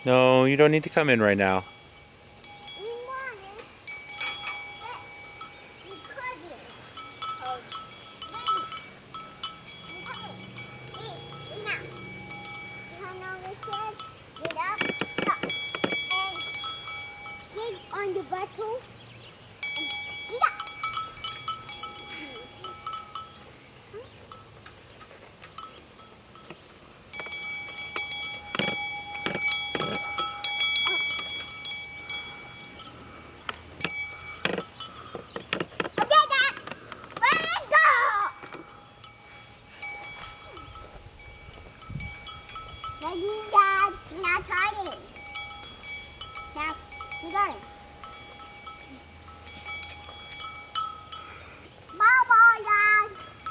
No, you don't need to come in right now. On the bottle and get up. Okay, Dad. Let's go. Ready, Dad? Now try it. Now, we're going. Bye-bye, Dad.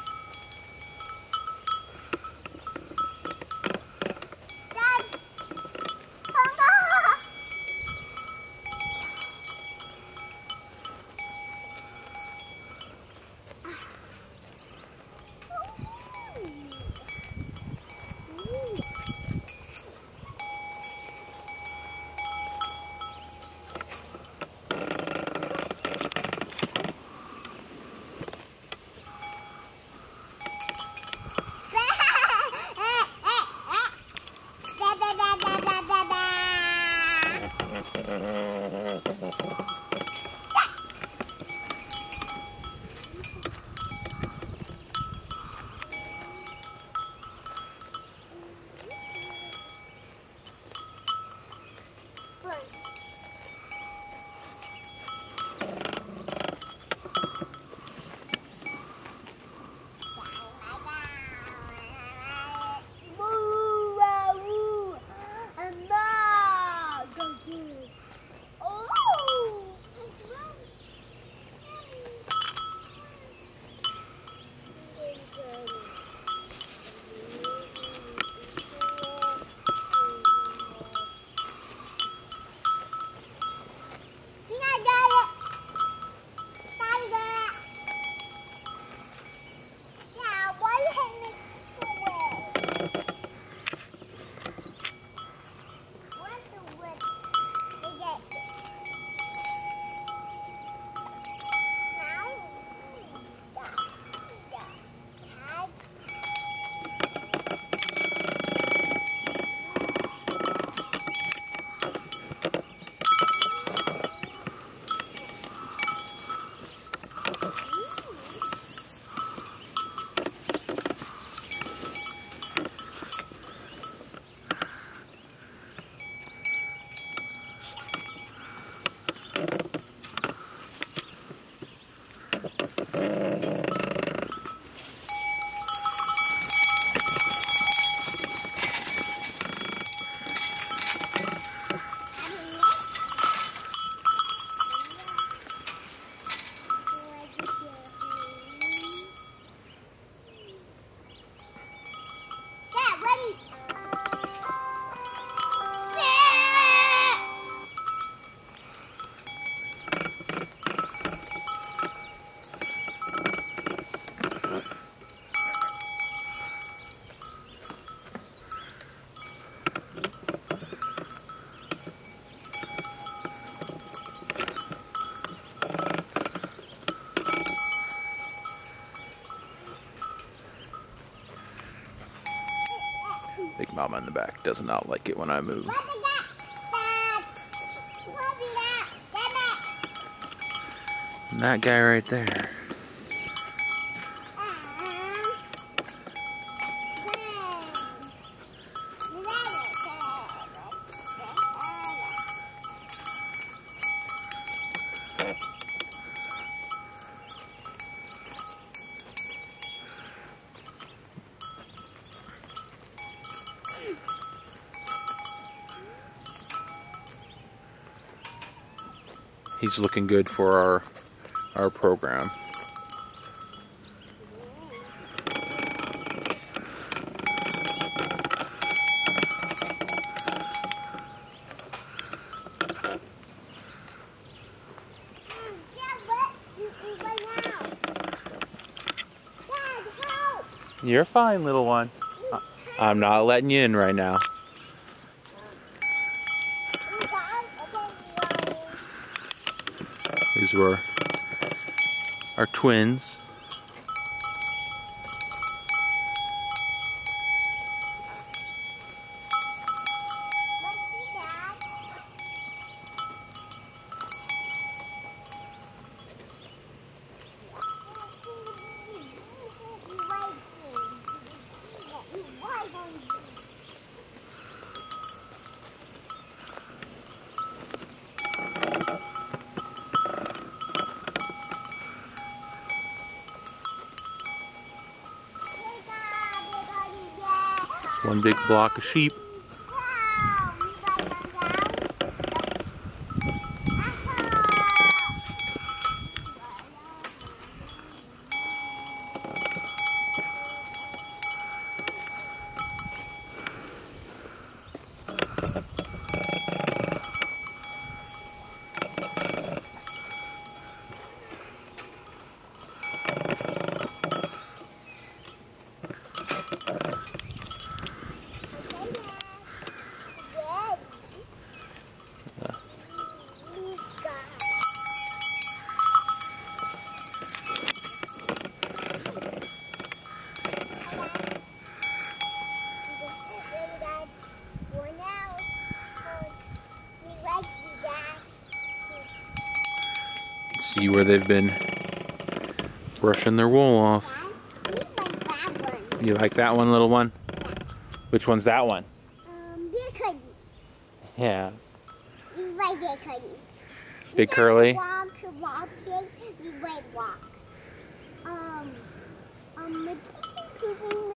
Dad, come on. Big Mama in the back does not like it when I move. And that guy right there. He's looking good for our program. You're fine, little one. I'm not letting you in right now. These were our twins. One big block of sheep. See where they've been brushing their wool off. You like that one, little one? Which one's that one? Big curly. Yeah. We like big curly. Big curly? Walk, we like walk.